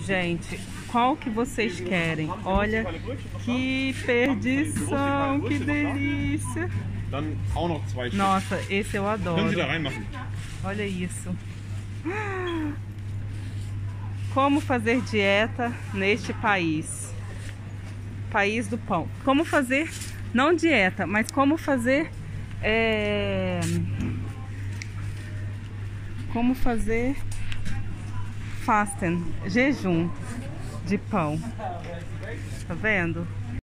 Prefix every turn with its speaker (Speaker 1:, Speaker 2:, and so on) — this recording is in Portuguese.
Speaker 1: Gente, qual que vocês querem? Olha que perdição, que delícia.
Speaker 2: Dann auch noch 2 Stück.
Speaker 1: Nossa, esse eu adoro.
Speaker 2: Können Sie da reinmachen?
Speaker 1: Olha isso. Como fazer dieta neste país? País do pão. Como fazer, não dieta, mas como fazer... Como fazer fasten, jejum de pão. Tá vendo?